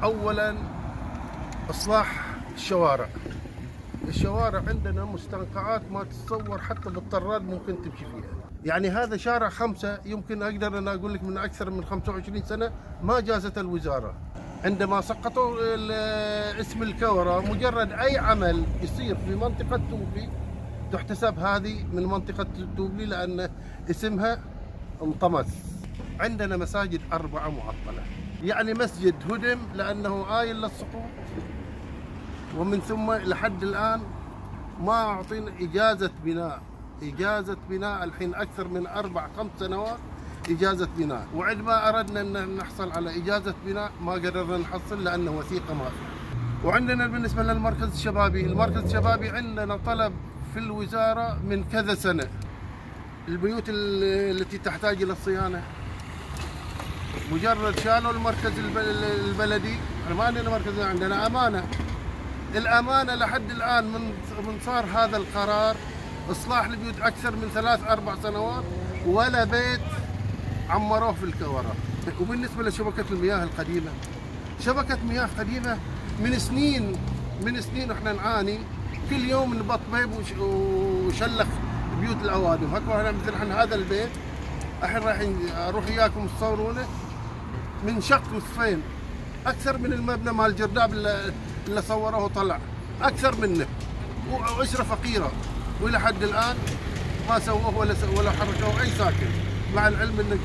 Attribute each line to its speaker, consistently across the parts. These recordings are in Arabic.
Speaker 1: أولا إصلاح الشوارع. الشوارع عندنا مستنقعات ما تتصور، حتى بالطراد ممكن تمشي فيها. يعني هذا شارع 5 يمكن أقدر أنا أقول لك من أكثر من 25 سنة ما جازت الوزارة. عندما سقطوا اسم الكورة، مجرد أي عمل يصير في منطقة توبلي تحتسب هذه من منطقة توبلي لأن اسمها انطمس. عندنا مساجد 4 معطلة، يعني مسجد هدم لأنه آيل للسقوط، ومن ثم لحد الآن ما أعطينا إجازة بناء الحين أكثر من 4-5 سنوات إجازة بناء، وعندما أردنا أن نحصل على إجازة بناء ما قدرنا نحصل لأن وثيقة ما في. وعندنا بالنسبة للمركز الشبابي، المركز الشبابي عندنا طلب في الوزارة من كذا سنة، البيوت التي تحتاج إلى الصيانة مجرد شالوا المركز البلدي. ما عندنا مركز، عندنا أمانة. الأمانة لحد الآن من صار هذا القرار إصلاح البيوت أكثر من 3-4 سنوات ولا بيت عمروه في الكورة. وبالنسبة لشبكة المياه القديمة، شبكة مياه قديمة من سنين احنا نعاني، كل يوم نبط بيب وشلخ بيوت الأوادم. هكذا مثل هذا البيت الحين راح اروح وياكم تصورونه، من شق نصفين، اكثر من المبنى مال الجرداب اللي صوروه وطلع، اكثر منه، واسره فقيره، والى حد الان ما سووه ولا حركوه اي ساكن، مع العلم ان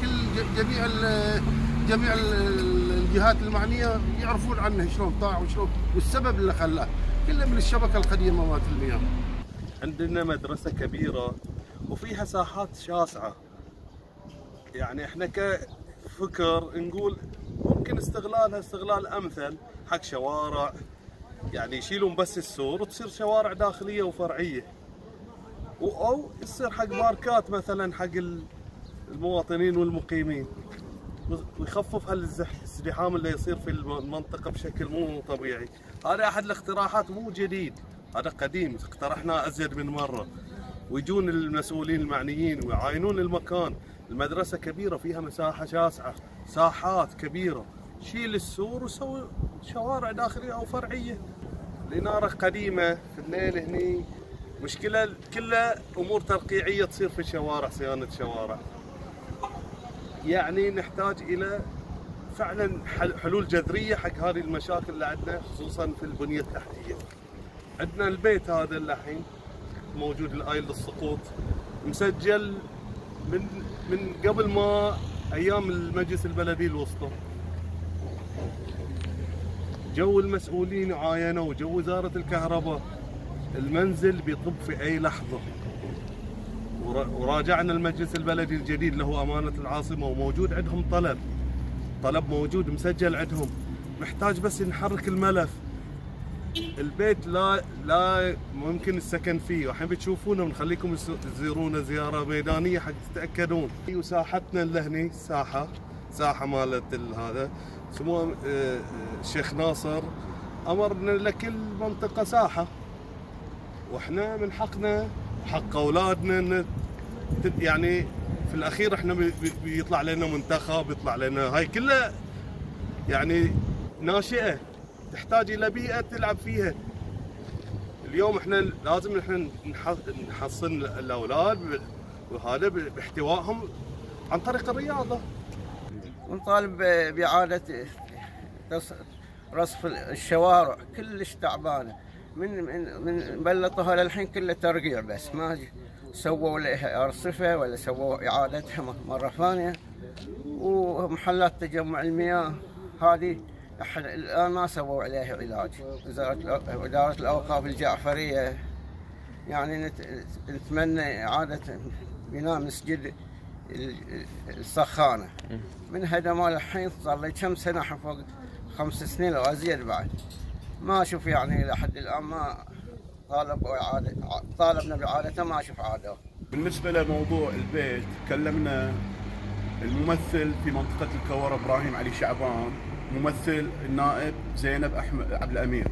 Speaker 1: جميع الجهات المعنيه يعرفون عنه شلون طاع وشلون، والسبب اللي خلاه كله من الشبكه القديمه مالت المياه.
Speaker 2: عندنا مدرسه كبيره وفيها ساحات شاسعه، يعني احنا كفكر نقول ممكن استغلالها استغلال امثل حق شوارع، يعني يشيلون بس السور وتصير شوارع داخليه وفرعيه، او يصير حق باركات مثلا حق المواطنين والمقيمين، ويخفف هالازدحام اللي يصير في المنطقه بشكل مو طبيعي. هذا احد الاقتراحات مو جديد، هذا قديم اقترحناه ازيد من مره، ويجون المسؤولين المعنيين ويعاينون المكان. المدرسة كبيرة فيها مساحة شاسعة، ساحات كبيرة، شيل السور وسوي شوارع داخلية أو فرعية. الإنارة قديمة في الليل هني مشكلة، كلها أمور ترقيعية تصير في الشوارع، صيانة شوارع. يعني نحتاج إلى فعلا حلول جذرية حق هذه المشاكل اللي عندنا، خصوصا في البنية التحتية. عندنا البيت هذا اللي الحين موجود الآيل للسقوط، مسجل من قبل ما ايام المجلس البلدي الوسطى. جو المسؤولين عاينوا، وجو وزاره الكهرباء، المنزل بيطب في اي لحظه. وراجعنا المجلس البلدي الجديد اللي هو امانه العاصمه، وموجود عندهم طلب موجود مسجل عندهم، محتاج بس نحرك الملف. البيت لا ممكن السكن فيه، والحين بتشوفونه بنخليكم تزورونه زياره ميدانيه حق تتاكدون. وساحتنا اللي هني ساحه مالت هذا سموها الشيخ ناصر، امرنا لكل منطقه ساحه، واحنا من حقنا حق اولادنا يعني في الاخير احنا بيطلع لنا منتخب، يطلع لنا هاي كلها يعني ناشئه تحتاج الى بيئه تلعب فيها. اليوم احنا لازم نحصن الاولاد وهذا باحتوائهم عن طريق الرياضه.
Speaker 3: ونطالب باعاده رصف الشوارع، كلش تعبانه، من بلطوها للحين كله ترقيع، بس ما سووا لها ارصفه ولا سووا اعادتها مره ثانيه. ومحلات تجمع المياه هذه الآن ما سووا عليها علاج. وزارة الأوقاف الجعفرية يعني نتمنى إعادة بناء مسجد السخانة، من هدمه الحين صار لي كم سنة، فوق 5 سنين أو أزيد بعد، ما أشوف يعني لحد الآن ما طالبنا بإعادته، ما أشوف عادة.
Speaker 4: بالنسبة لموضوع البيت، كلمنا الممثل في منطقة الكورة إبراهيم علي شعبان، ممثل النائب زينب أحمد عبد الأمير،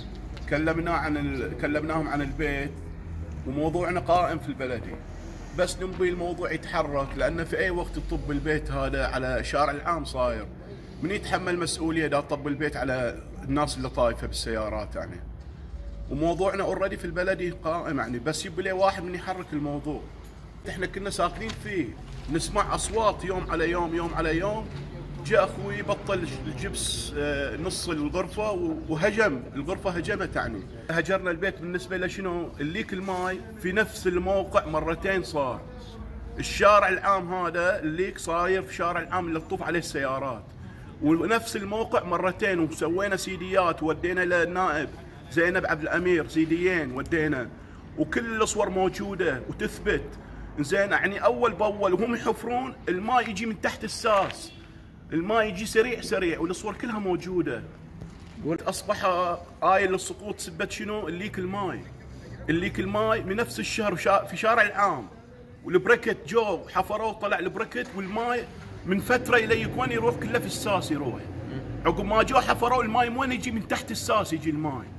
Speaker 4: كلمناهم عن البيت، وموضوعنا قائم في البلدي، بس نبي الموضوع يتحرك، لأن في أي وقت تطب البيت هذا على الشارع العام صاير، من يتحمل مسؤوليه دا طب البيت على الناس اللي طايفه بالسيارات يعني. وموضوعنا اوريدي في البلدي قائم يعني، بس يبي لي واحد من يحرك الموضوع. احنا كنا ساكنين فيه نسمع اصوات يوم على يوم يوم على يوم. جاء اخوي بطل الجبس نص الغرفه وهجم الغرفه، هجمت يعني. هجرنا البيت بالنسبه لشنو؟ الليك الماي في نفس الموقع مرتين صار. الشارع العام هذا الليك صاير في شارع العام اللي تطوف عليه السيارات، ونفس الموقع مرتين. وسوينا سيديات ودينا للنائب زينب عبد الامير، سيديين ودينا، وكل الصور موجوده وتثبت. زين يعني اول باول وهم يحفرون الماء يجي من تحت الساس، الماء يجي سريع سريع، والصور كلها موجوده. اصبح آية للسقوط سبت شنو؟ الليك الماي. الليك الماي من نفس الشهر في شارع العام، والبركت جو حفروا طلع البركت، والماي من فتره اليك وين يروح؟ كله في الساس يروح. عقب ما جو حفروا الماي من وين يجي؟ من تحت الساس يجي الماي.